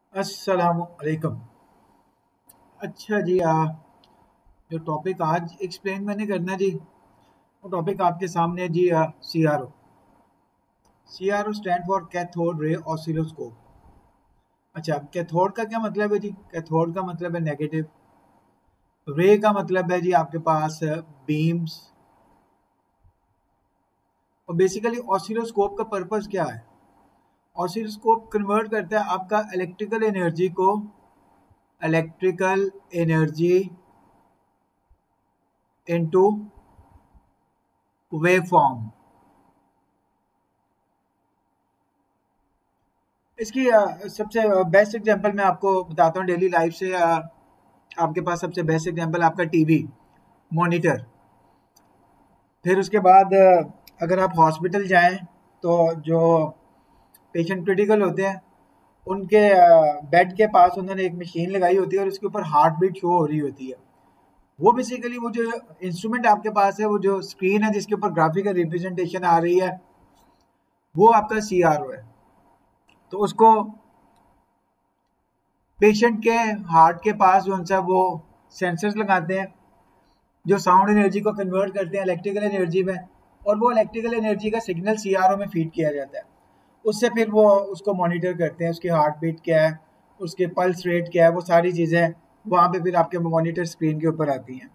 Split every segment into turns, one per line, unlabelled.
अस्सलामु अलैकुम। अच्छा जी, जो टॉपिक आज एक्सप्लेन मैंने करना जी, वो टॉपिक आपके सामने है जी। C R O. C R O stand for cathode ray oscilloscope. अच्छा, कैथोड का क्या मतलब है जी? कैथोड का मतलब है नेगेटिव। रे का मतलब है जी आपके पास बीम्स। और बेसिकली ऑसिलोस्कोप का पर्पस क्या है? ऑसिलोस्कोप कन्वर्ट करता है आपका electrical energy into wave form. इसकी सबसे बेस्ट एग्जांपल मैं आपको बताता हूँ डेली लाइफ से। आपके पास सबसे बेस्ट एग्जांपल आपका टीवी मॉनिटर। फिर उसके बाद अगर आप हॉस्पिटल जाएं तो जो पेशेंट क्रिटिकल होते हैं उनके बेड के पास उन्होंने एक मशीन लगाई होती है और उसके ऊपर हार्ट बीट शो हो रही होती है। वो बेसिकली वो जो इंस्ट्रूमेंट आपके पास है, वो जो स्क्रीन है जिसके ऊपर ग्राफिकल रिप्रेजेंटेशन आ रही है, वो आपका सी आर ओ है। तो उसको पेशेंट के हार्ट के पास जो है वो सेंसर्स लगाते हैं जो साउंड एनर्जी को कन्वर्ट करते हैं इलेक्ट्रिकल एनर्जी में, और वो इलेक्ट्रिकल एनर्जी का सिग्नल सीआरओ में फीड किया जाता है। उससे फिर वो उसको मॉनिटर करते हैं, उसकी हार्ट बीट क्या है, उसके पल्स रेट क्या है, वो सारी चीज़ें वहाँ पे फिर आपके मॉनिटर स्क्रीन के ऊपर आती हैं।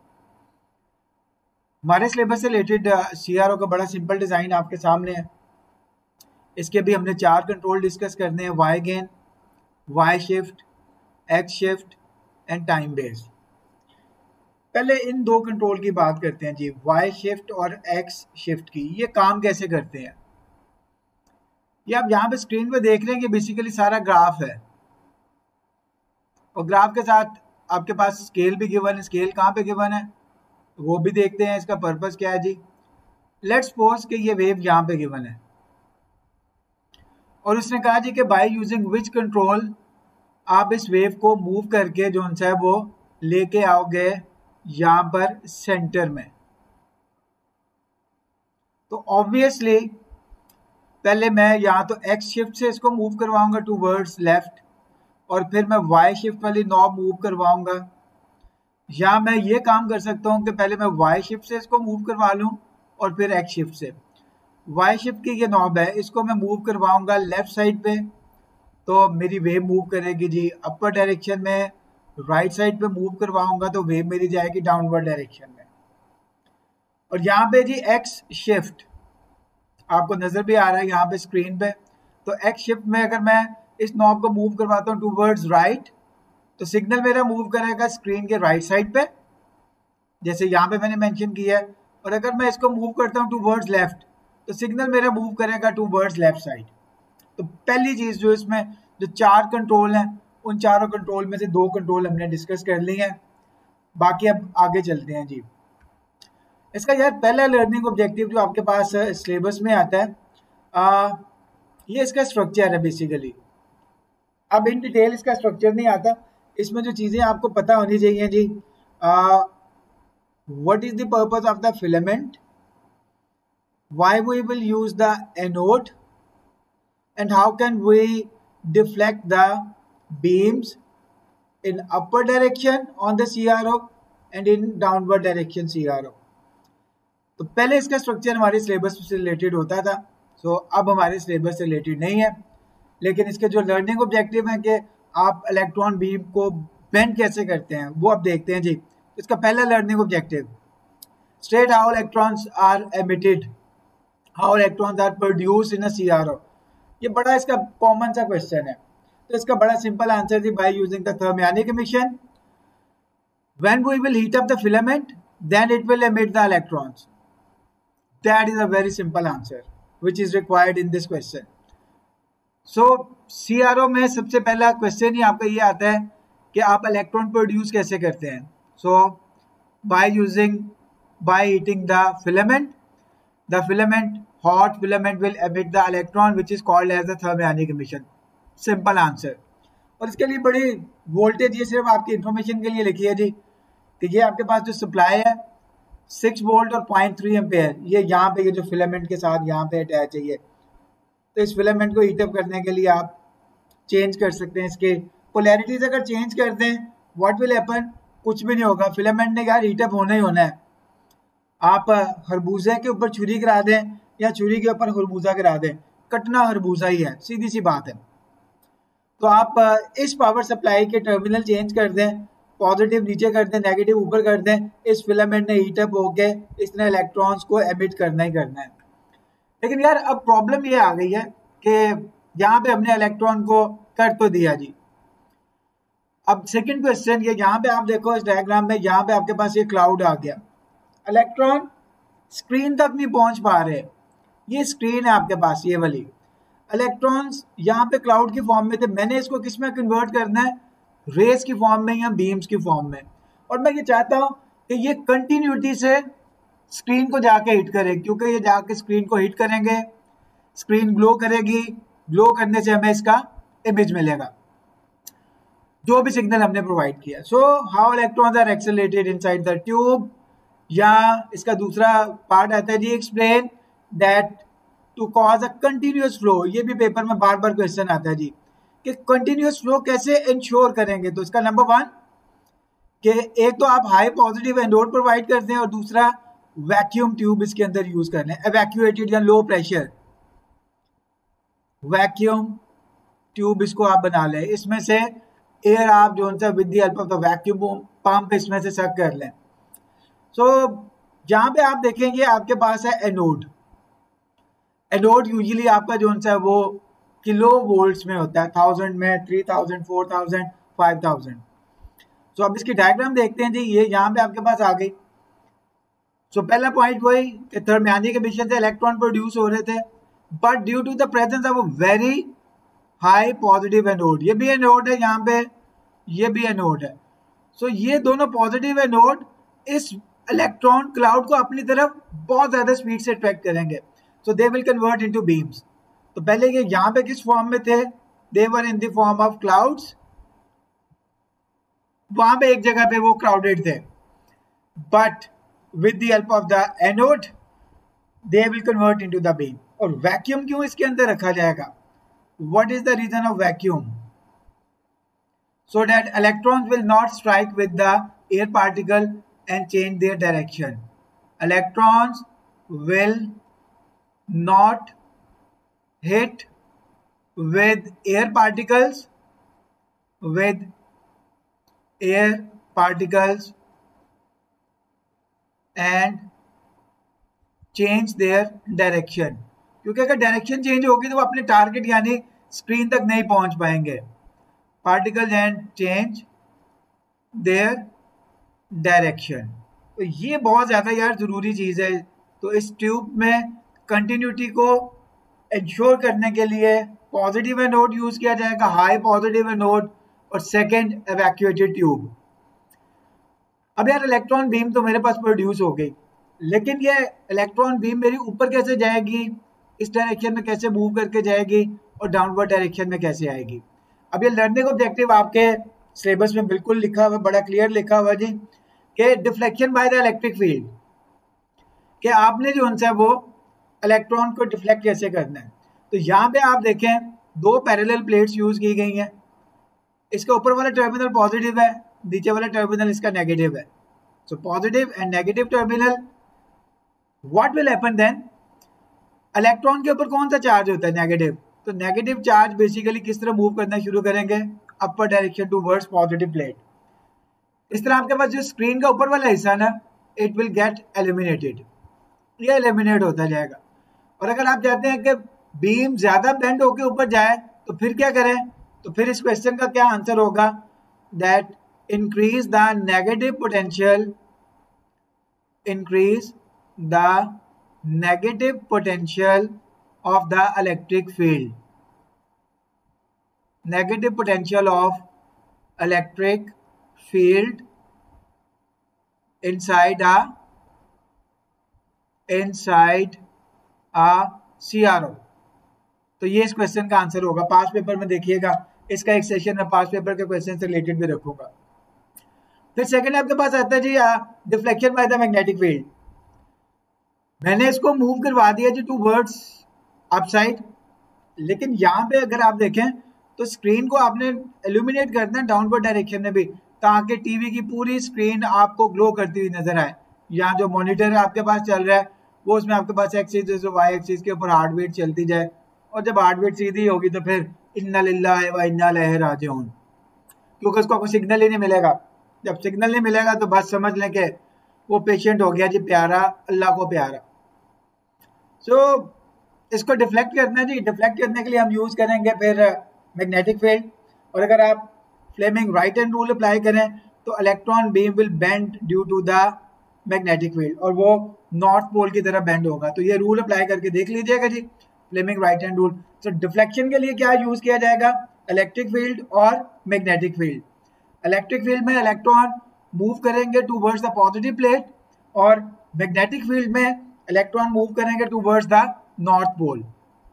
हमारे सिलेबस से रिलेटेड सीआरओ का बड़ा सिंपल डिज़ाइन आपके सामने है। इसके भी हमने 4 कंट्रोल डिस्कस करने हैं: Y gain, Y shift, X shift and time based. पहले इन दो कंट्रोल की बात करते हैं जी, वाई शिफ्ट और एक्स शिफ्ट की। ये काम कैसे करते हैं? ये आप यहाँ पे स्क्रीन पे देख रहे हैं कि बेसिकली सारा ग्राफ है, और ग्राफ के साथ आपके पास स्केल भी गिवन है। स्केल कहाँ पे गिवन है वो भी देखते हैं, इसका पर्पस क्या है जी। लेट्स सपोज कि ये वेव यहाँ पे गिवन है और उसने कहा जी कि बाय यूजिंग विच कंट्रोल आप इस वेव को मूव करके जो है वो लेके आओगे यहाँ पर सेंटर में। तो ऑब्वियसली पहले मैं यहाँ तो एक्स शिफ्ट से इसको मूव करवाऊंगा टूवर्ड्स लेफ्ट, और फिर मैं वाई शिफ्ट वाली नॉब मूव करवाऊंगा। या मैं ये काम कर सकता हूँ कि पहले मैं वाई शिफ्ट से इसको मूव करवा लूँ और फिर एक्स शिफ्ट से। वाई शिफ्ट की ये नॉब है, इसको मैं मूव करवाऊंगा लेफ्ट साइड पे, तो मेरी वेव मूव करेगी जी अपर डायरेक्शन में। राइट साइड पे मूव करवाऊंगा तो वेव मेरी जाएगी डाउनवर्ड डायरेक्शन में। और यहाँ पे जी एक्स शिफ्ट आपको नजर भी आ रहा है यहाँ पे स्क्रीन पे। तो एक्स शिफ्ट में अगर मैं इस नॉब को मूव करवाता हूँ टूवर्ड्स राइट, तो सिग्नल मेरा मूव करेगा स्क्रीन के राइट साइड पे, जैसे यहाँ पे मैंने मेंशन किया है। और अगर मैं इसको मूव करता हूँ टूवर्ड्स लेफ्ट, तो सिग्नल मेरा मूव करेगा टूवर्ड्स लेफ्ट साइड। तो पहली चीज जो इसमें जो 4 कंट्रोल हैं, उन चारों कंट्रोल में से 2 कंट्रोल हमने डिस्कस कर ली हैं। बाकी अब आगे चलते हैं जी। इसका यार पहला लर्निंग ऑब्जेक्टिव जो आपके पास सिलेबस में आता है, ये इसका स्ट्रक्चर है बेसिकली। अब इन डिटेल इसका स्ट्रक्चर नहीं आता, इसमें जो चीज़ें आपको पता होनी चाहिए जी। What is the purpose of the filament, why we will use the anode, and how can we deflect the beams in upper direction on the CRO and in downward direction CRO। तो पहले इसका structure हमारे syllabus से related होता था, सो अब हमारे syllabus से रिलेटेड नहीं है। लेकिन इसके जो लर्निंग ऑब्जेक्टिव है कि आप इलेक्ट्रॉन बीम को बेंड कैसे करते हैं, वो आप देखते हैं जी। इसका पहला learning objective, state how electrons are emitted, how electrons are produced in a CRO। ये बड़ा इसका कॉमन सा क्वेश्चन है। तो इसका बड़ा सिंपल आंसर थी, by using the thermionic emission, when we will heat up the filament then it will emit the electrons। that is a very simple answer which is required in this question। so CRO में सबसे पहला question ही आपका ये आता है कि आप electron produce कैसे करते हैं। so by heating the filament hot filament will emit the electron which is called as the thermionic emission। Simple answer. और इसके लिए बड़ी वोल्टेज ये सिर्फ आपकी इंफॉर्मेशन के लिए लिखी है जी कि ये आपके पास जो सप्लाई है 6 वोल्ट और 0.3 एम्पेयर, ये यहाँ पे ये जो फिलामेंट के साथ यहाँ पे अटैच है ये। तो इस फिलामेंट को हीटअप करने के लिए आप चेंज कर सकते हैं इसके पोलैरिटीज अगर चेंज कर दें व्हाट विल हैपन, कुछ भी नहीं होगा, फिलामेंट ने यार हीट अप होना ही होना है। आप खरबूजे के ऊपर छुरी गिरा दें या छुरी के ऊपर खरबूजा गिरा दें, कटना खरबूजा ही है, सीधी सी बात है। तो आप इस पावर सप्लाई के टर्मिनल चेंज कर दें, पॉजिटिव नीचे कर दें, नेगेटिव ऊपर कर दें, इस फिलामेंट ने हीट अप होके इसने इलेक्ट्रॉन्स को एमिट करना ही करना है। लेकिन यार अब प्रॉब्लम ये आ गई है कि यहाँ पे हमने इलेक्ट्रॉन को कर तो दिया जी। अब सेकंड क्वेश्चन ये, यहाँ पे आप देखो इस डायग्राम में, यहाँ पे आपके पास ये क्लाउड आ गया, इलेक्ट्रॉन स्क्रीन तक नहीं पहुंच पा रहे, ये स्क्रीन है आपके पास ये वाली, इलेक्ट्रॉन्स यहाँ पे क्लाउड की फॉर्म में थे, मैंने इसको किस में कन्वर्ट करना है, रेस की फॉर्म में या बीम्स की फॉर्म में। और मैं ये चाहता हूँ कि ये कंटिन्यूटी से स्क्रीन को जाके हिट करे, क्योंकि ये जाके स्क्रीन को हिट करेंगे, स्क्रीन ग्लो करेगी, ग्लो करने से हमें इसका इमेज मिलेगा, जो भी सिग्नल हमने प्रोवाइड किया। So how electrons are accelerated inside the tube, या इसका दूसरा पार्ट आता है जी, explain that to cause a continuous flow. ये भी पेपर में बार बार क्वेश्चन आता है जी कि कंटिन्यूअस फ्लो कैसे इंश्योर करेंगे। तो इसका नंबर 1 कि एक तो आप हाई पॉजिटिव एनोड प्रोवाइड करते हैं और दूसरा वैक्यूम ट्यूब इसके अंदर यूज कर लें, एवैक्यूएटेड या लो प्रेशर वैक्यूम ट्यूब इसको आप बना लें, इसमें से एयर आप जो सा with the help of the vacuum pump इसमें से सक कर लें। सो यहाँ पे आप देखेंगे आपके पास है एनोड, एनोड यूजुअली आपका जो सा वो किलो वोल्ट्स में होता है, 1000 में, 3000, 4000, 5000। सो अब इसकी डायग्राम देखते हैं जी, ये यहाँ पे आपके पास आ गई। सो पहला पॉइंट वही कि दरमियानी के मिशन से इलेक्ट्रॉन प्रोड्यूस हो रहे थे, but due to the presence of a very high positive anode, ये भी एनोड है यहाँ पे, ये भी एनोड है। सो ये दोनों पॉजिटिव एनोड इस इलेक्ट्रॉन क्लाउड को अपनी तरफ बहुत ज्यादा स्पीड से अट्रैक्ट करेंगे, so they will convert into beams. तो पहले ये यहाँ पे किस फॉर्म में थे, they were in the form of clouds, वहां पे एक जगह पे वो क्राउडेड थे, but with the help of the anode they will convert into the beam। और वैक्यूम क्यों इसके अंदर रखा जाएगा, what is the reason of vacuum, so that electrons will not strike with the air particle and change their direction, electrons will not hit with air particles and change their direction, क्योंकि अगर direction change होगी तो वो अपने target यानी screen तक नहीं पहुंच पाएंगे। Particles and change their direction, तो ये बहुत ज़्यादा यार ज़रूरी चीज़ है। तो इस ट्यूब में कंटिन्यूटी को इंश्योर करने के लिए पॉजिटिव एनोड यूज़ किया जाएगा, हाई पॉजिटिव एनोड, और सेकेंड एवैक्यूएटेड ट्यूब। अब यार इलेक्ट्रॉन बीम तो मेरे पास प्रोड्यूस हो गई, लेकिन ये इलेक्ट्रॉन बीम मेरी ऊपर कैसे जाएगी, इस डायरेक्शन में कैसे मूव करके जाएगी और डाउनवर्ड डायरेक्शन में कैसे आएगी। अब ये लर्निंग ऑब्जेक्टिव आपके सिलेबस में बिल्कुल लिखा हुआ, बड़ा क्लियर लिखा हुआ जी, कि deflection by the electric field, कि आपने जो उनसे वो इलेक्ट्रॉन को डिफ्लेक्ट कैसे करना है। तो यहाँ पे आप देखें 2 पैरेलल प्लेट्स यूज की गई हैं, इसका ऊपर वाला टर्मिनल पॉजिटिव है, नीचे वाला टर्मिनल इसका नेगेटिव है। So positive and negative terminal, what will happen then, electron के ऊपर कौन सा चार्ज होता है, नेगेटिव। तो नेगेटिव चार्ज बेसिकली किस तरह मूव करना शुरू करेंगे, upper direction towards positive plate. इस तरह आपके पास जो स्क्रीन का ऊपर वाला हिस्सा ना, इट विल गेट एलिमिनेटेड, ये एलिमिनेट होता जाएगा। और अगर आप चाहते हैं कि बीम ज्यादा बेंड होकर ऊपर जाए तो फिर क्या करें, तो फिर इस क्वेश्चन का क्या आंसर होगा, that increase the negative potential of the electric field, negative potential of electric field inside a CRO। तो ये इस क्वेश्चन का आंसर होगा। पास पेपर में देखिएगा, इसका एक सेशन में पास पेपर के क्वेश्चन से रिलेटेड भी रखूंगा। फिर सेकंड आपके पास आता है जी deflection by the magnetic field. मैंने इसको मूव करवा दिया जी टूवर्ड्स अपसाइड, लेकिन यहाँ पे अगर आप देखें तो स्क्रीन को आपने इल्यूमिनेट करना है डाउनवर्ड डायरेक्शन में भी, ताकि टीवी की पूरी स्क्रीन आपको ग्लो करती हुई नजर आए। यहाँ जो मॉनिटर आपके पास चल रहा है वो उसमें आपके पास एक्सिस जैसे वाई एक्सिस के ऊपर हार्ट बीट चलती जाए, और जब हार्ट बीट सीधी होगी तो फिर इन्ना लिल्लाहि व इन्ना इलैहि राजिऊन, क्योंकि उसको कोई सिग्नल ही नहीं मिलेगा। जब सिग्नल नहीं मिलेगा तो बस समझ लें कि वो पेशेंट हो गया जी प्यारा, अल्लाह को प्यारा। सो इसको डिफ्लेक्ट करना है जी, डिफ्लेक्ट करने के लिए हम यूज करेंगे फिर मैग्नेटिक फील्ड। और अगर आप Fleming right hand rule apply करें तो electron beam will bend due to the magnetic field, और वो नॉर्थ पोल की तरह बेंड होगा। तो ये रूल अप्लाई करके देख लीजिएगा जी, फ्लेमिंग राइट हैंड रूल। तो डिफ्लेक्शन के लिए क्या यूज किया जाएगा, इलेक्ट्रिक फील्ड और मैग्नेटिक फील्ड। इलेक्ट्रिक फील्ड में इलेक्ट्रॉन मूव करेंगे टूवर्ड्स द पॉजिटिव प्लेट, और मैग्नेटिक फील्ड में इलेक्ट्रॉन मूव करेंगे टूवर्ड्स द नॉर्थ पोल।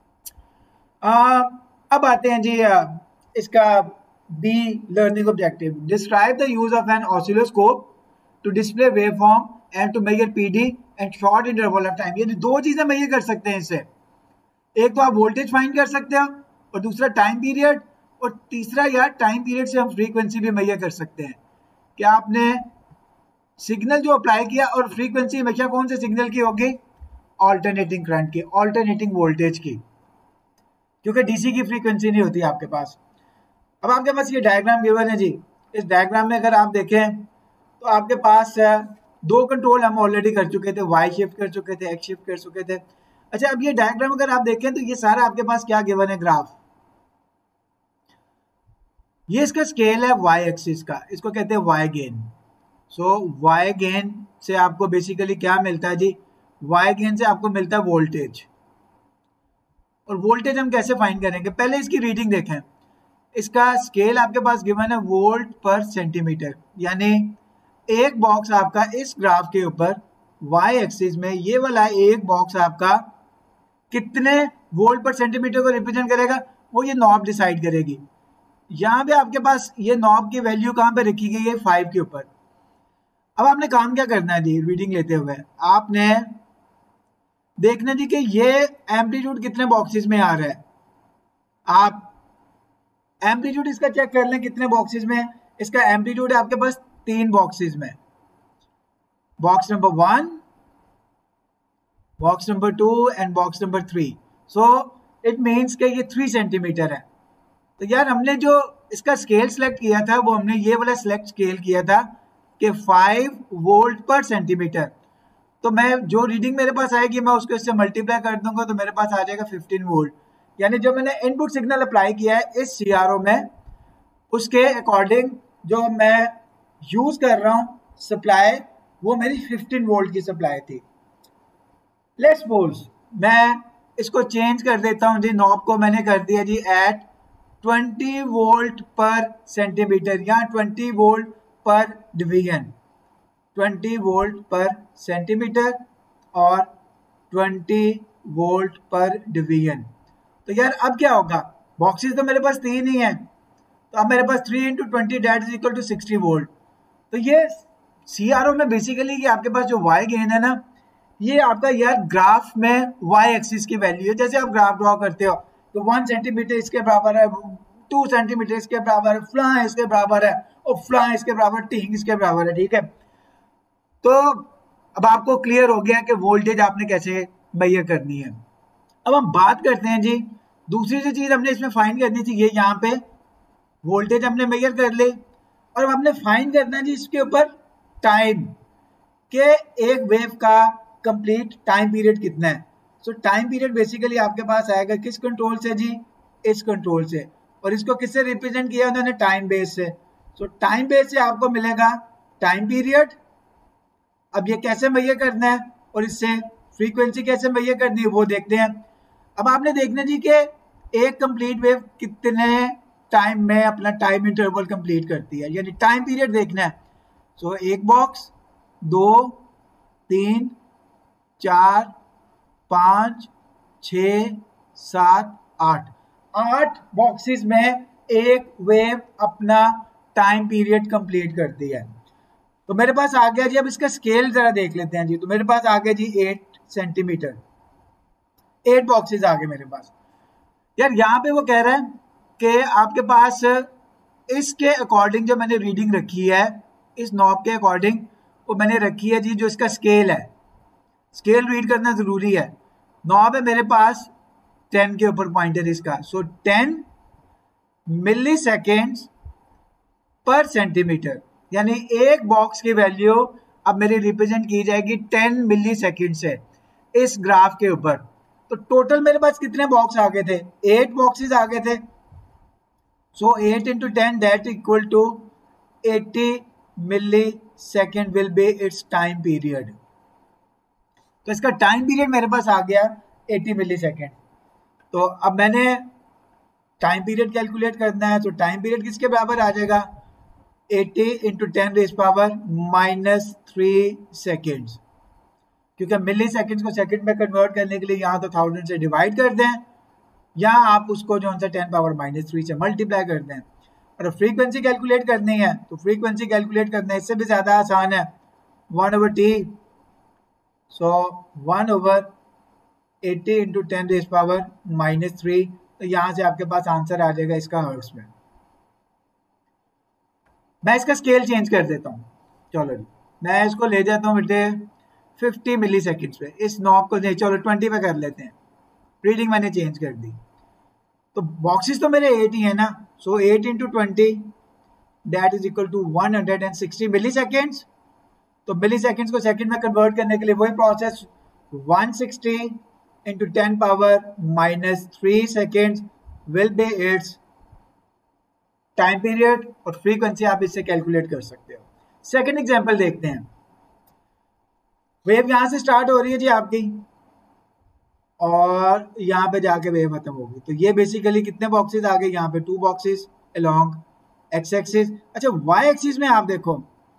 अब आते हैं जी इसका B learning objective. Describe the use of an oscilloscope to display waveform and to measure PD and short interval of time. ये दो चीजें मेजर कर सकते हैं इससे, एक तो आप वोल्टेज फाइंड कर सकते हो और दूसरा टाइम पीरियड, और तीसरा यार टाइम पीरियड से हम फ्रीक्वेंसी भी मेजर कर सकते हैं कि आपने सिग्नल जो अप्लाई किया, और फ्रीक्वेंसी हमेशा कौन से सिग्नल की होगी, ऑल्टरनेटिंग करंट की, ऑल्टरनेटिंग वोल्टेज की, क्योंकि डीसी की फ्रीक्वेंसी नहीं होती आपके पास। अब आपके पास ये डायग्राम गिवन है जी, इस डायग्राम में अगर आप देखें तो आपके पास दो कंट्रोल हम ऑलरेडी कर चुके थे, वाई शिफ्ट कर चुके थे, एक्स शिफ्ट कर चुके थे। अच्छा, अब ये डायग्राम अगर आप देखें तो ये सारा आपके पास क्या गिवन है, ग्राफ। ये इसका स्केल है वाई एक्सिस का, इसको कहते हैं Y gain. So Y gain से आपको बेसिकली क्या मिलता है जी, वाई गेन से आपको मिलता है वोल्टेज। और वोल्टेज हम कैसे फाइंड करेंगे, पहले इसकी रीडिंग देखें। इसका स्केल आपके पास गिवन है वोल्ट पर सेंटीमीटर, यानी एक बॉक्स आपका इस ग्राफ के ऊपर वाई एक्सिस में, ये वाला एक बॉक्स आपका कितने वोल्ट पर सेंटीमीटर को रिप्रेजेंट करेगा, वो ये नॉब डिसाइड करेगी। यहाँ पे आपके पास ये नॉब की वैल्यू कहाँ पे रखी गई है, 5 के ऊपर। अब आपने काम क्या करना है जी, रीडिंग लेते हुए आपने देखना जी कि ये एम्पलीट्यूड कितने बॉक्सेस में आ रहा है। आप एम्पलीट्यूड इसका चेक कर लें कितने बॉक्सेस में। इसका एम्पलीट्यूड है आपके पास 3 बॉक्सेस में, box number 1, box number 2 and box number 3। So it means कि ये 3 सेंटीमीटर है। तो यार हमने जो इसका स्केल सेलेक्ट किया था वो हमने ये वाला सेलेक्ट स्केल किया था कि 5 वोल्ट पर सेंटीमीटर। तो मैं जो रीडिंग मेरे पास आएगी मैं उसको इससे मल्टीप्लाई कर दूंगा तो मेरे पास आ जाएगा 15 वोल्ट। यानी जो मैंने इनपुट सिग्नल अप्लाई किया है इस सीआरओ में, उसके अकॉर्डिंग जो मैं यूज कर रहा हूं सप्लाई, वो मेरी 15 वोल्ट की सप्लाई थी। लेट्स सपोज मैं इसको चेंज कर देता हूं जी, नॉब को मैंने कर दिया जी एट 20 वोल्ट पर सेंटीमीटर या 20 वोल्ट पर डिवीजन, 20 वोल्ट पर सेंटीमीटर और 20 वोल्ट पर डिवीजन। तो यार अब क्या होगा, बॉक्सेस तो मेरे पास 3 ही हैं, तो अब मेरे पास 3 × 20 that is equal to 60 volt. तो ये सीआरओ में बेसिकली ये आपके पास जो वाई गेन है ना, ये आपका यार ग्राफ में वाई एक्सिस की वैल्यू है। जैसे आप ग्राफ ड्रॉ करते हो तो 1 सेंटीमीटर इसके बराबर है, 2 सेंटीमीटर इसके बराबर है, फ्ला इसके बराबर है, और फ्ला इसके बराबर, टींग इसके बराबर है, ठीक है। तो अब आपको क्लियर हो गया कि वोल्टेज आपने कैसे मेजर करनी है। अब हम बात करते हैं जी दूसरी जो चीज हमने इसमें फाइंड करनी थी, ये यहाँ पे वोल्टेज हमने मेजर कर ले, और अब हमने फाइंड करना है जी इसके ऊपर टाइम, के एक वेव का कंप्लीट टाइम पीरियड कितना है। सो टाइम पीरियड बेसिकली आपके पास आएगा किस कंट्रोल से जी, इस कंट्रोल से, और इसको किससे रिप्रेजेंट किया उन्होंने, टाइम बेस से। सो टाइम बेस से आपको मिलेगा टाइम पीरियड। अब ये कैसे मेजर करना है और इससे फ्रीक्वेंसी कैसे मेजर करनी है वो देखते हैं। अब आपने देखना जी कि एक कंप्लीट वेव कितने टाइम में अपना टाइम इंटरवल कंप्लीट करती है, यानी टाइम पीरियड देखना है। सो एक बॉक्स, 2, 3, 4, 5, 6, 7, 8 बॉक्सेस में एक वेव अपना टाइम पीरियड कंप्लीट करती है। तो मेरे पास आ गया जी, अब इसका स्केल जरा देख लेते हैं जी। तो मेरे पास आ गया जी 8 सेंटीमीटर, 8 बॉक्सेस आ गए मेरे पास। यार यहाँ पे वो कह रहा है कि आपके पास इसके अकॉर्डिंग जो मैंने रीडिंग रखी है, इस नॉब के अकॉर्डिंग वो मैंने रखी है जी, जो इसका स्केल है, स्केल रीड करना जरूरी है। नॉब है मेरे पास 10 के ऊपर पॉइंटर इसका, सो 10 मिली सेकेंड्स पर सेंटीमीटर, यानी एक बॉक्स की वैल्यू अब मेरी रिप्रेजेंट की जाएगी 10 मिली सेकेंड से इस ग्राफ के ऊपर। तो टोटल मेरे पास कितने बॉक्स आ गए थे? 8 बॉक्सेस आ गए थे। सो 8 into 10 that equal to 80 millisecond will be its time period। तो इसका टाइम पीरियड मेरे पास आ गया 80 मिलीसेकेंड। तो अब मैंने टाइम पीरियड कैलकुलेट करना है, तो टाइम पीरियड किसके बराबर आ जाएगा? 80 into 10 रेज़ पावर -3 सेकेंड्स, क्योंकि मिली सेकेंड्स को सेकेंड में कन्वर्ट करने के लिए यहाँ तो 1000 से डिवाइड कर दें, या आप उसको जो सा 10 पावर -3 से मल्टीप्लाई कर दें। और फ्रीक्वेंसी कैलकुलेट करनी है, तो फ्रीक्वेंसी कैलकुलेट करना है इससे भी ज़्यादा आसान है, 1/t। सो 1/80 into 10 रेज़ पावर -3, तो यहाँ से आपके पास आंसर आ जाएगा इसका हर्ट्ज में। मैं इसका स्केल चेंज कर देता हूँ, चलो जी मैं इसको ले जाता हूँ बेटे 50 मिली सेकेंड्स पे, इस नॉब को नहीं, चलो 20 पे कर लेते हैं, रीडिंग मैंने चेंज कर दी। तो बॉक्सेस तो मेरे 8 ही है ना, so 8 into 20 that is equal to 160 milliseconds. तो मिली सेकेंड्स को सेकेंड में कन्वर्ट करने के लिए वही process, 160 into 10 power -3 seconds will be its time period, और फ्रीक्वेंसी आप इससे कैलकुलेट कर सकते हो। सेकेंड एग्जाम्पल देखते हैं। वेव यहां से स्टार्ट हो रही है जी आपकी, और यहाँ पे जाके वेव खत्म होगी। तो ये बेसिकली कितने बॉक्सेस आ गए? यहाँ पे 2 बॉक्सेस अलोंग एक्स एक्सिस। अच्छा वाई एक्सिस में आप देखो,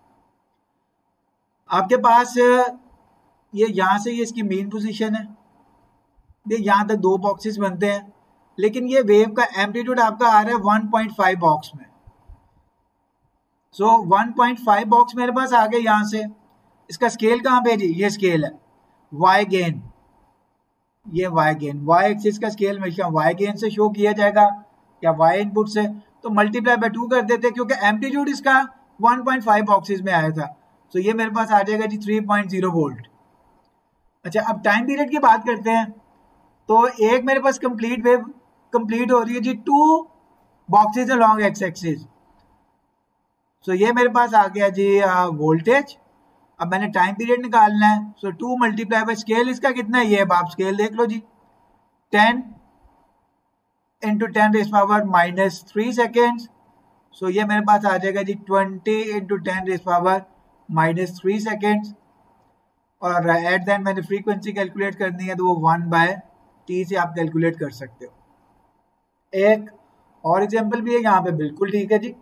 आपके पास ये यहाँ से ये इसकी मेन पोजीशन है, ये यहाँ तक 2 बॉक्सेस बनते हैं, लेकिन ये वेव का एम्पलीट्यूड आपका आ रहा है 1.5 बॉक्स में। सो 1.5 बॉक्स मेरे पास आ गए यहाँ से। इसका स्केल कहाँ पे जी? ये स्केल है वाई गेन, ये वाई गेन, वाई एक्सिस का स्केल हमेशा वाई गेन से शो किया जाएगा या वाई इनपुट से। तो मल्टीप्लाई बाय 2 कर देते, क्योंकि एम्पलीट्यूड इसका 1.5 बॉक्सेस में आया था। तो ये मेरे पास आ जाएगा जी 3.0 वोल्ट। अच्छा अब टाइम पीरियड की बात करते हैं। तो एक मेरे पास कंप्लीट वेव कंप्लीट हो रही है जी 2 boxes along X axis. So ये मेरे पास आ गया जी वोल्टेज। अब मैंने टाइम पीरियड निकालना है, सो 2 मल्टीप्लाई बाय स्केल इसका कितना है? ये अब आप स्केल देख लो जी, 10 into 10 raise power -3 seconds. So ये मेरे पास आ जाएगा जी 20 into 10 रेज़ पावर -3 सेकेंड्स। और एट द एंड मैंने फ्रीक्वेंसी कैलकुलेट करनी है, तो वो 1/t से आप कैलकुलेट कर सकते हो। एक और एग्जाम्पल भी है यहाँ पे, बिल्कुल ठीक है जी।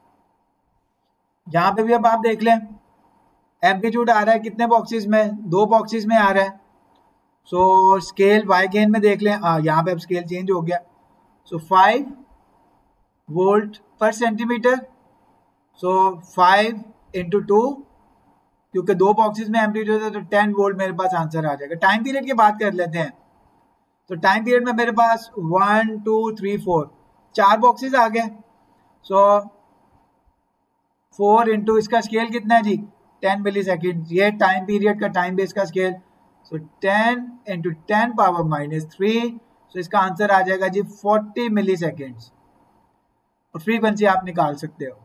यहाँ पे भी अब आप देख लें, एम्पलीट्यूड आ रहा है कितने बॉक्सेस में? 2 बॉक्सेस में आ रहा है। सो स्केल वाई गेन में देख लें, यहाँ पे अब स्केल चेंज हो गया। So 5 volt per centimetre. So 5 into 2, क्योंकि 2 बॉक्सेस में एम्पलीट्यूड है तो 10 वोल्ट मेरे पास आंसर आ जाएगा। टाइम पीरियड की बात कर लेते हैं। तो टाइम पीरियड में मेरे पास 1 2 3 4 4 बॉक्सेस आ गए। सो 4 इंटू इसका स्केल कितना है जी? 10 मिली सेकेंड, ये टाइम पीरियड का टाइम बेस का scale. So 10 into 10 power -3, so इसका आंसर आ जाएगा जी 40 मिली सेकेंड्स। और फ्रीक्वेंसी आप निकाल सकते हो।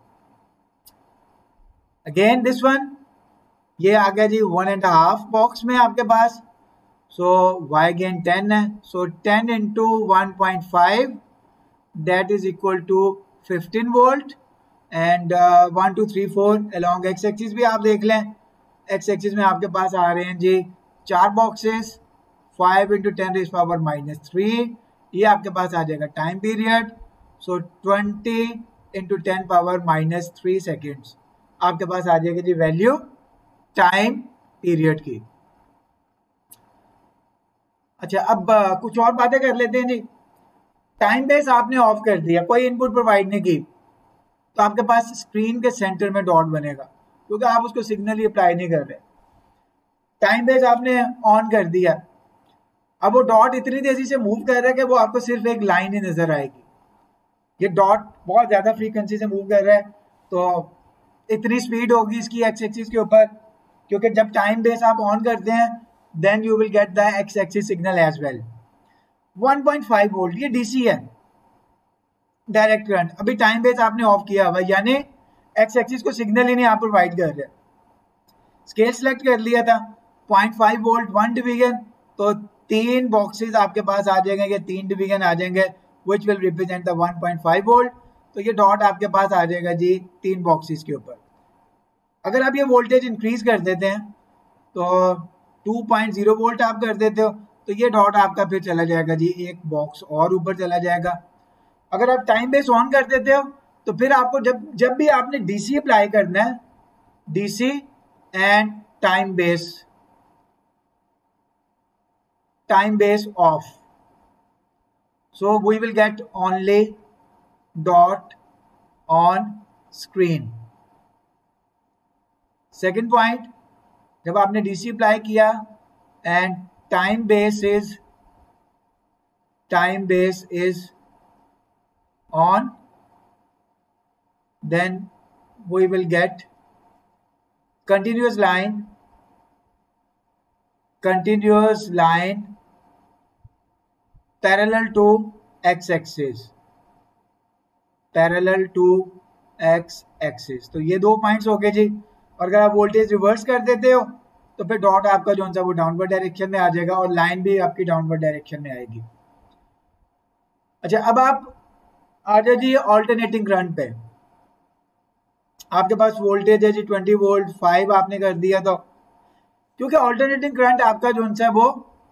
अगेन दिस वन, ये आ गया जी 1.5 बॉक्स में आपके पास। सो वाई गेन 10 है, so 10 into 1.5 that is equal to 15 volt. And 1 2 3 4 along X axis भी आप देख लें, एक्स एक्सिस में आपके पास आ रहे हैं जी 4 बॉक्सेस, 5 into 10 रेज़ पावर -3, ये आपके पास आ जाएगा time period. So 20 into 10 power -3 seconds आपके पास आ जाएगी जी वैल्यू टाइम पीरियड की। अच्छा अब कुछ और बातें कर लेते हैं जी। टाइम बेस आपने ऑफ कर दिया, कोई इनपुट प्रोवाइड नहीं की, तो आपके पास स्क्रीन के सेंटर में डॉट बनेगा, क्योंकि आप उसको सिग्नल ही अप्लाई नहीं कर रहे। टाइम बेस आपने ऑन कर दिया, अब वो डॉट इतनी तेजी से मूव कर रहा है कि वो आपको सिर्फ एक लाइन ही नजर आएगी। ये डॉट बहुत ज़्यादा फ्रीक्वेंसी से मूव कर रहा है, तो इतनी स्पीड होगी इसकी एक्स एक्सिस के ऊपर, क्योंकि जब टाइम बेस आप ऑन करते हैं then you will get the X axis signal as well. 1.5 volt ये डीसी है, डायरेक्ट करंट। अभी टाइम बेस आपने ऑफ किया हुआ, यानी एक्स एक्सिस को सिग्नल ही नहीं आप प्रोवाइड कर रहे। स्केल सेलेक्ट कर लिया था 0.5 वोल्ट 1 डिवीजन, तो 3 बॉक्सेस आपके पास आ जाएंगे, ये 3 डिवीजन आ जाएंगे which will represent the 1.5 volt. तो ये डॉट आपके पास आ जाएगा जी 3 बॉक्सेस के ऊपर। अगर आप ये वोल्टेज इंक्रीज कर देते हैं तो 2.0 वोल्ट आप कर देते हो, तो ये डॉट आपका फिर चला जाएगा जी एक बॉक्स और ऊपर चला जाएगा। अगर आप टाइम बेस ऑन कर देते हो तो फिर आपको जब भी आपने डीसी अप्लाई करना है, DC and time base off, so we will get only dot on screen। Second point, जब आपने डीसी अप्लाई किया and time base is on, then we will get continuous line parallel to x-axis, तो ये 2 points हो गए जी। और अगर आप वोल्टेज रिवर्स कर देते हो तो फिर डॉट आपका जो सा वो डाउनवर्ड डायरेक्शन में आ जाएगा और लाइन भी आपकी डाउनवर्ड डायरेक्शन में आएगी। अच्छा, अब आप आ जाए जी ऑल्टरनेटिंग करंट पे। आपके पास वोल्टेज है जी 20 वोल्ट, 5 आपने कर दिया, तो क्योंकि ऑल्टरनेटिंग करंट आपका जो सा वो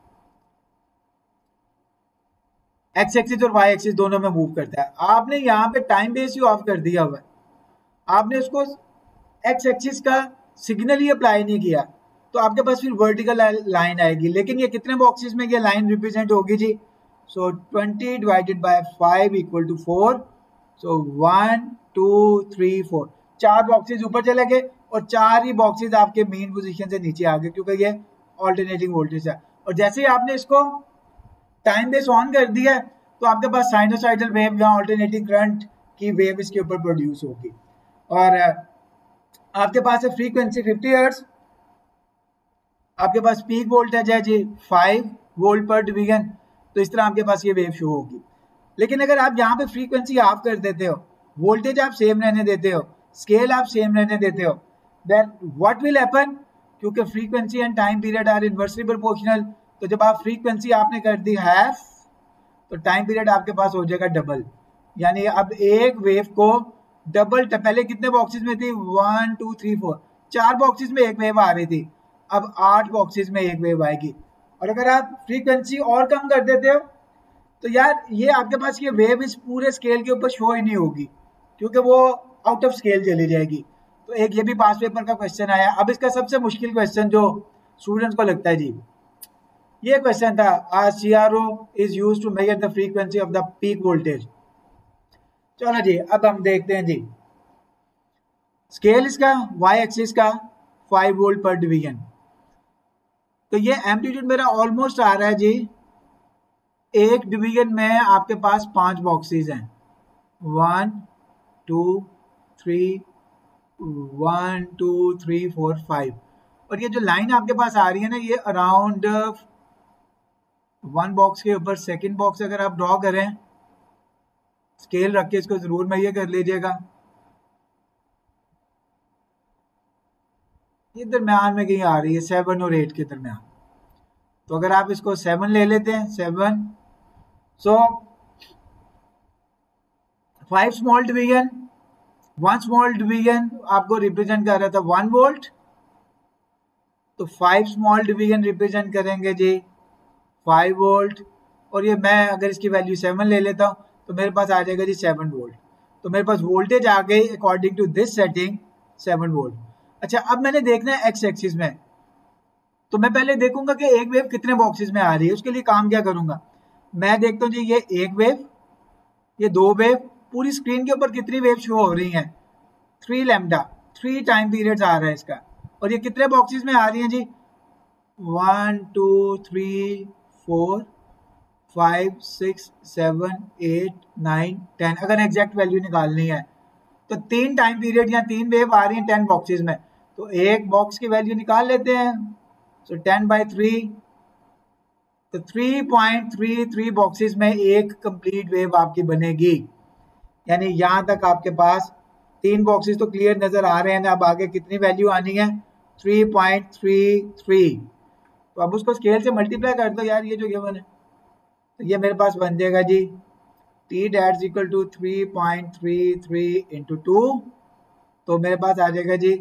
एक्स एक्सिस और वाई एक्सिस दोनों में मूव करता है। आपने यहाँ पे टाइम बेस ही ऑफ कर दिया हुआ है, आपने उसको एक्स एक्सिस का सिग्नल ही अप्लाई नहीं किया, तो आपके पास फिर वर्टिकल लाइन आएगी। लेकिन ये कितने बॉक्सेस में ये लाइन रिप्रेजेंट होगी जी? So 20 divided by 5 equal to 4, so 1 2 3 4, 4 boxes ऊपर चले गए और 4 ही बॉक्सेस आपके मेन पोजीशन से नीचे आ गए, क्योंकि ये ऑल्टरनेटिंग वोल्टेज है। और जैसे ही आपने इसको टाइम बेस ऑन कर दिया तो आपके पास साइनोसाइडल वेव या ऑल्टरनेटिंग करंट की वेव इसके ऊपर प्रोड्यूस होगी। और आपके पास है फ्रीक्वेंसी 50 हर्ट्ज, आपके पास पीक वोल्टेज है जी 5 वोल्ट पर डिवीजन, तो इस तरह आपके पास ये वेव शो होगी। लेकिन अगर आप यहाँ पे फ्रीक्वेंसी ऑफ कर देते हो, वोल्टेज आप सेम रहने देते हो, स्केल आप सेम रहने देते हो, देन व्हाट विल हैपन, क्योंकि frequency and time period are inversely proportional, तो जब आप फ्रीक्वेंसी आपने कर दी हाफ तो टाइम पीरियड आपके पास हो जाएगा डबल। यानी अब एक वेव को डबल, पहले कितने बॉक्सेस में थी? 1 2 3 4, 4 बॉक्सेस में एक वेव आ रही थी, अब 8 बॉक्सेस में एक वेव आएगी। और अगर आप फ्रीक्वेंसी और कम कर देते हो तो यार ये आपके पास ये वेव इस पूरे स्केल के ऊपर शो ही नहीं होगी, क्योंकि वो आउट ऑफ स्केल चली जाएगी। तो एक ये भी पास पेपर का क्वेश्चन आया। अब इसका सबसे मुश्किल क्वेश्चन जो स्टूडेंट्स को लगता है जी, ये क्वेश्चन था, a CRO is used to measure the frequency of the peak voltage. चलो जी, अब हम देखते हैं जी स्केल इसका y एक्सिस का 5 वोल्ट पर डिवीजन, तो ये एम्पलीट्यूड मेरा ऑलमोस्ट आ रहा है जी, एक डिवीजन में आपके पास 5 बॉक्सेस हैं, 1 2 3 1 2 3 4 5, और ये जो लाइन आपके पास आ रही है ना, ये अराउंड 1 बॉक्स के ऊपर सेकंड बॉक्स अगर आप ड्रॉ करें, स्केल रख के इसको जरूर मैं ये कर लीजिएगा, ये दरम्यान में कहीं आ रही है 7 और 8 के दरम्यान। तो अगर आप इसको 7 ले लेते हैं, 7, so 5 small division, 1 small division आपको रिप्रेजेंट कर रहा था 1 वोल्ट, तो 5 स्मॉल डिवीजन रिप्रेजेंट करेंगे जी 5 वोल्ट, और ये मैं अगर इसकी वैल्यू 7 ले लेता हूँ तो मेरे पास आ जाएगा जी 7 वोल्ट। तो मेरे पास वोल्टेज आ गई according to this setting 7 volt. अच्छा, अब मैंने देखना है एक्स एक्सिस में, तो मैं पहले देखूंगा कि एक वेव कितने बॉक्सेस में आ रही है। उसके लिए काम क्या करूंगा, मैं देखता हूँ जी ये एक वेव, ये 2 वेव, पूरी स्क्रीन के ऊपर कितनी वेव शो हो रही हैं, 3 लैम्डा, 3 टाइम पीरियड्स आ रहा है इसका, और ये कितने बॉक्सेस में आ रही हैं जी, 1 2 3 4 5 6 7 8 9 10 अगर एग्जैक्ट वैल्यू निकालनी है तो 3 टाइम पीरियड या 3 वेव आ रही हैं 10 बॉक्सेस में, तो एक बॉक्स की वैल्यू निकाल लेते हैं। सो 10/3, तो 3.33 बॉक्सेस में एक कंप्लीट वेव आपकी बनेगी। यानी यहां तक आपके पास 3 बॉक्सेस तो क्लियर नजर आ रहे हैं ना। अब आगे कितनी वैल्यू आनी है? 3.33। तो अब उसको स्केल से मल्टीप्लाई कर दो यार, ये जो गिवन है। तो ये मेरे पास बन जाएगा जी T that equal to 3.33 into 2, तो मेरे पास आ जाएगा जी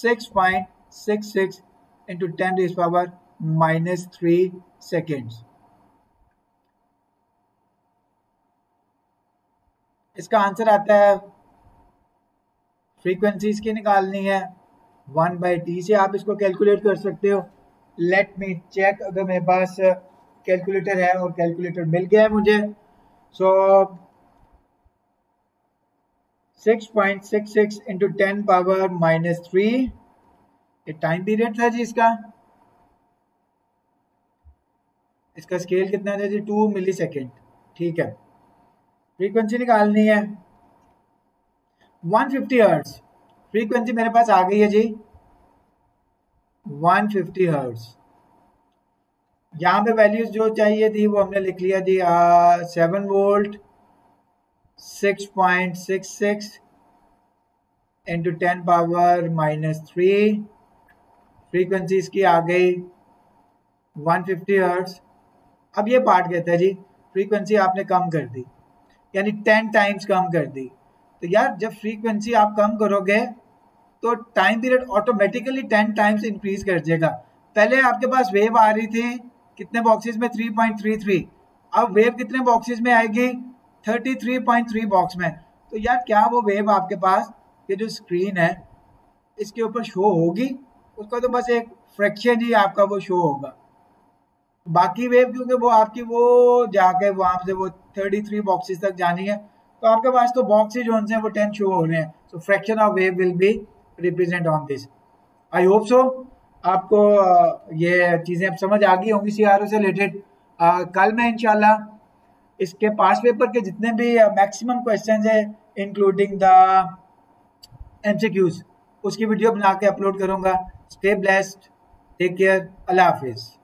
6.66 इंटू 10⁻³ सेकेंड्स। इसका आंसर आता है, फ्रीक्वेंसी इसकी निकालनी है 1/t से आप इसको कैलकुलेट कर सकते हो। लेट मी चेक, अगर मेरे पास कैलकुलेटर है और कैलकुलेटर मिल गया है मुझे। सो 6.66 इंटू 10⁻³ ये टाइम पीरियड था जी इसका स्केल कितना था जी? 2 मिलीसेकेंड। ठीक है, फ्रीक्वेंसी निकालनी है 150 हर्ट्ज। फ्रीक्वेंसी मेरे पास आ गई है जी 150 हर्ट्ज। यहाँ पे वैल्यूज जो चाहिए थी वो हमने लिख लिया जी 7 वोल्ट 6.66 इंटू 10⁻³ फ्रीक्वेंसी इसकी आ गई 150 हर्ट्ज। अब ये पार्ट कहता है जी फ्रीक्वेंसी आपने कम कर दी, यानी 10 टाइम्स कम कर दी। तो यार जब फ्रीक्वेंसी आप कम करोगे तो time period automatically 10 times increase कर जाएगा। पहले आपके पास वेव आ रही थी कितने बॉक्सेस में? 3.33। अब वेव कितने बॉक्सेस में आएगी? 33.3 बॉक्स में। तो यार क्या वो वेव आपके पास ये जो स्क्रीन है इसके ऊपर शो होगी? उसका तो बस एक फ्रैक्शन ही आपका वो शो होगा। बाकी वेव क्योंकि वो आपकी वो जाके वहां से वो 33 बॉक्सेस तक जानी है, तो आपके पास तो बॉक्सेस जो हैं वो 10 शो हो रहे हैं। So fraction of wave will be represent on this. I hope so आपको ये चीजें अब समझ आ गई होंगी सीआरओ से रिलेटेड। कल मैं इंशाल्लाह इसके पास पेपर के जितने भी मैक्सिमम क्वेश्चंस है इंक्लूडिंग द एमसीक्यूज उसकी वीडियो बना के अपलोड करूंगा। स्टे ब्लेस्ड, टेक केयर, अल्लाह हाफिज।